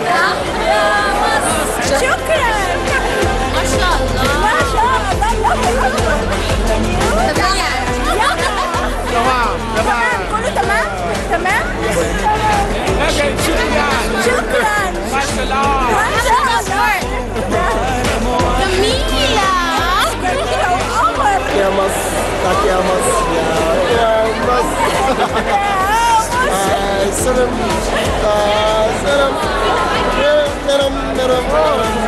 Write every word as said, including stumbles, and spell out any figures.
يا مصر. شكرا. ما شاء الله ما شاء الله. تمام تمام كله تمام تمام. شكرا. ما شاء الله. ما شاء الله. جميلة. يا مصر يا مصر يا مصر. سلام سلام سلام سلام.